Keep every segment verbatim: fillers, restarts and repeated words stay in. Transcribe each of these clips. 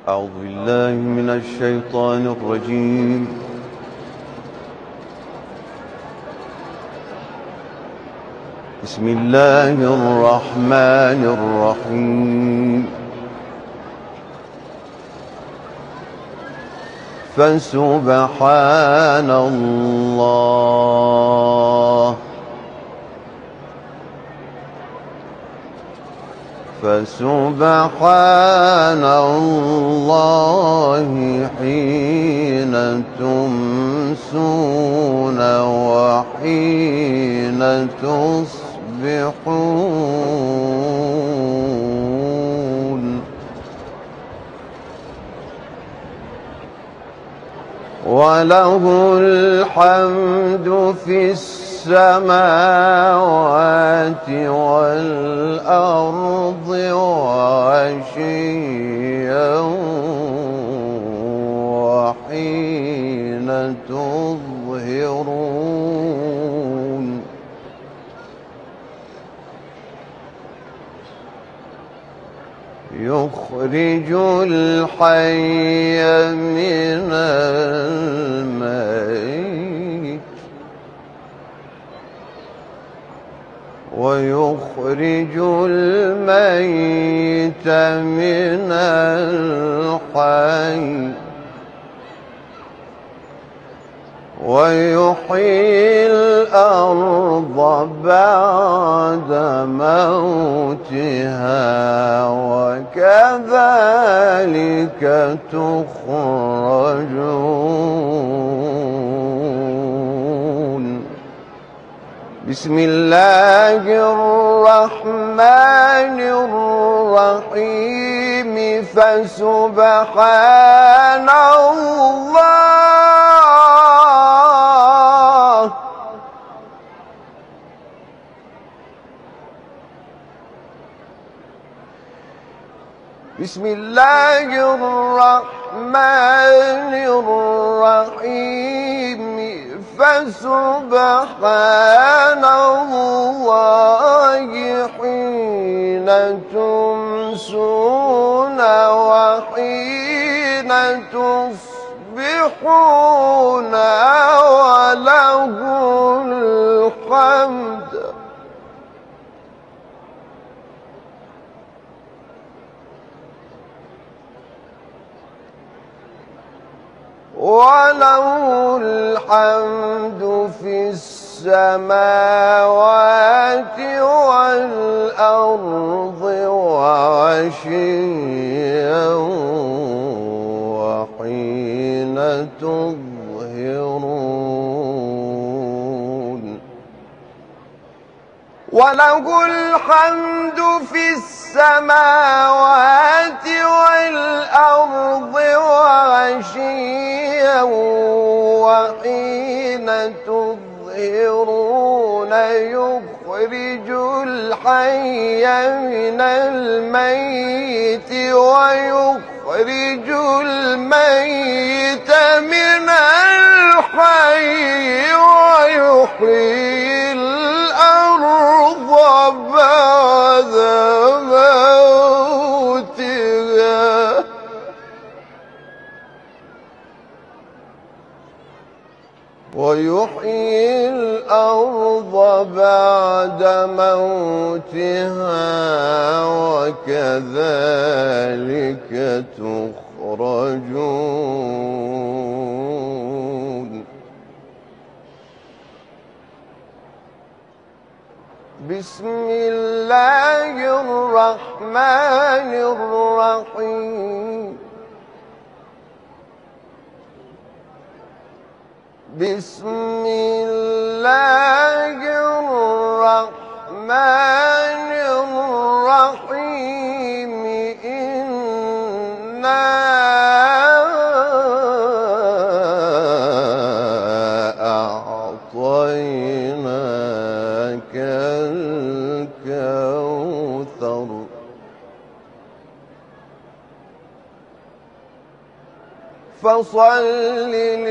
أعوذ بالله من الشيطان الرجيم. بسم الله الرحمن الرحيم. فسبحان الله فسبحان الله حين تمسون وحين تصبحون، وله الحمد في السماوات والأرض وعشيا وحين تظهرون، يخرج الحي من الميت ويخرج الميت من الحي ويحيي الأرض بعد موتها وكذلك تخرجون. بسم الله الرحمن الرحيم. فسبحان الله بسم الله الرحمن الرحيم. فسبحان الله حين تمسون وحين تصبحون، وله الحمد وله الحمد في السماوات والأرض وعشيا وحين تظهرون، وله الحمد في السماوات والأرض وعشيا وحين تظهرون، يخرج الحي من الميت ويخرج الميت من الحي ويحيي الأرض بعد موتها ويحيي الأرض بعد موتها وكذلك تخرجون. بسم الله الرحمن الرحيم. بسم الله الرحمن الرحيم. إنا أعطيناك الكوثر فصل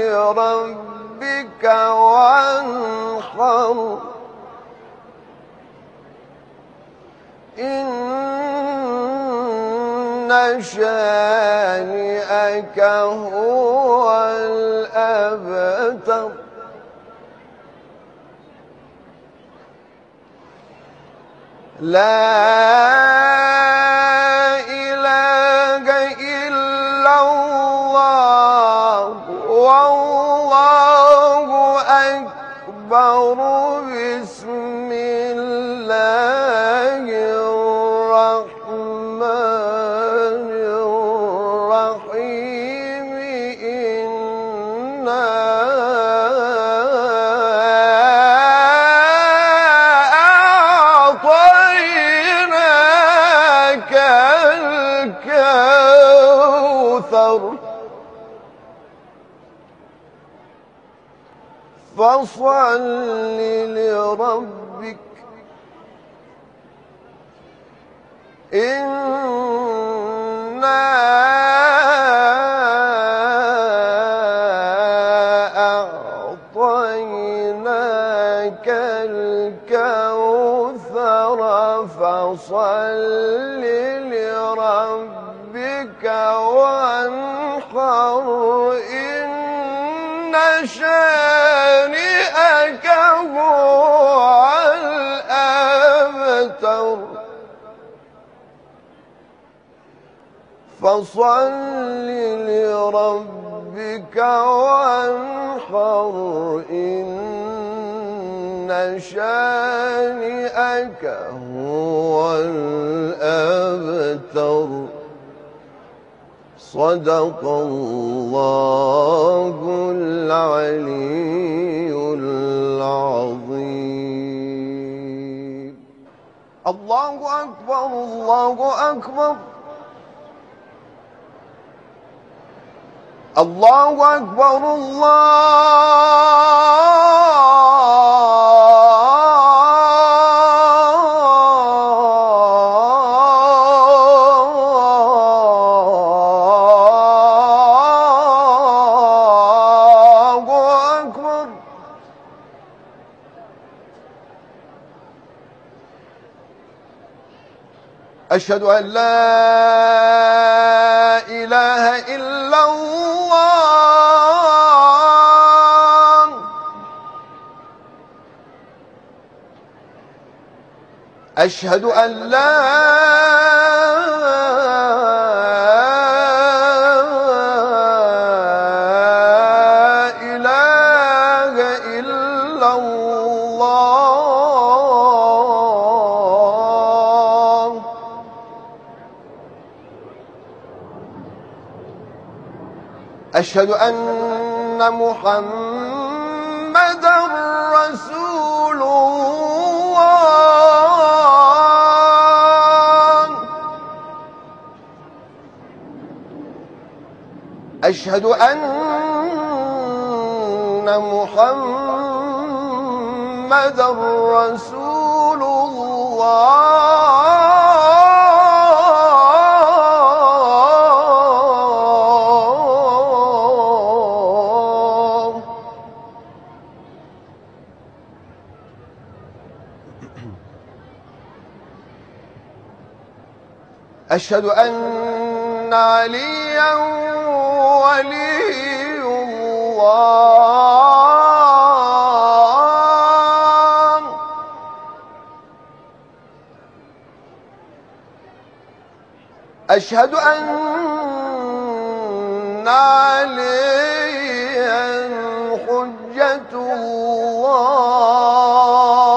لربك وانحر إن شانئك هو الأبتر لا إله إلا الله والله أكبر بسم الله الرحمن الرحيم إنا أعطيناك الكوثر فصل لربك إنا أعطيناك الكوثر فصل لربك وانحر إن شانئك هو الأبتر فصل لربك وانحر إن شانئك هو الأبتر صدق الله العلي العظيم. الله أكبر الله أكبر الله أكبر الله أكبر. أشهد أن لا إله إلا الله أشهد أن لا إله إلا الله أشهد أن محمدًا رسول الله أشهد أن محمدًا رسول الله أشهد أن عليا ولي الله أشهد أن عليا حجة الله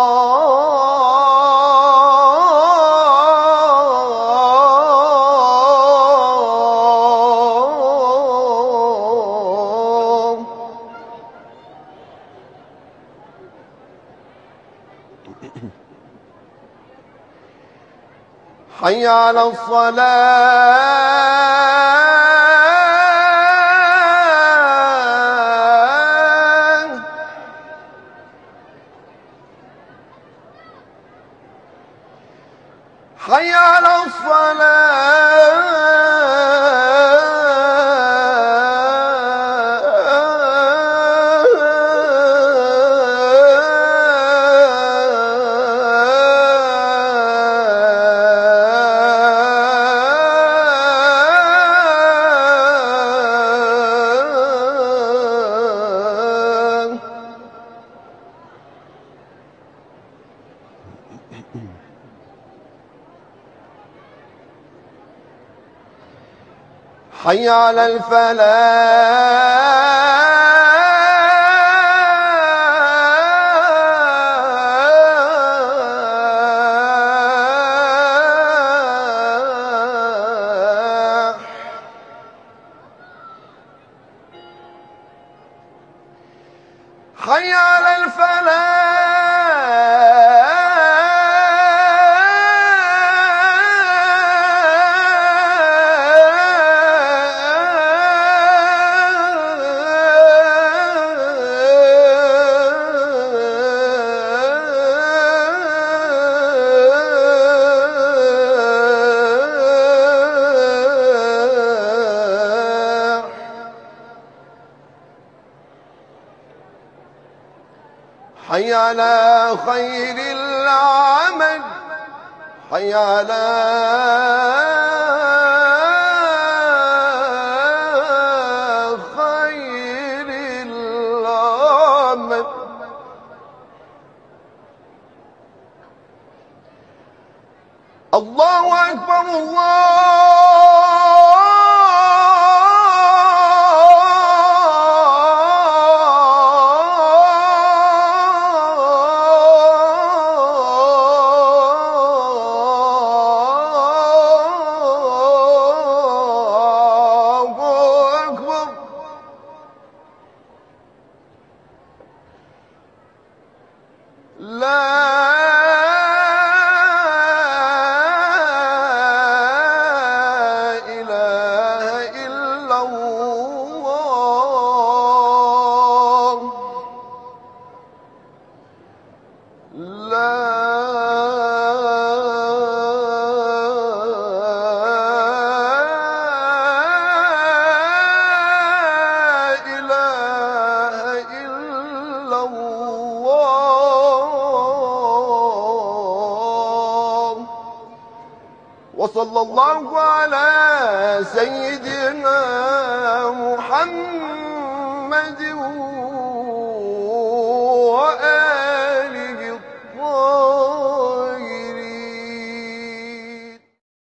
حي على الصلاة حي على الصلاة حي على الفلاح حي على الفلاح حي على خير العمل حي على خير العمل الله أكبر الله وصلى الله على سيدنا محمد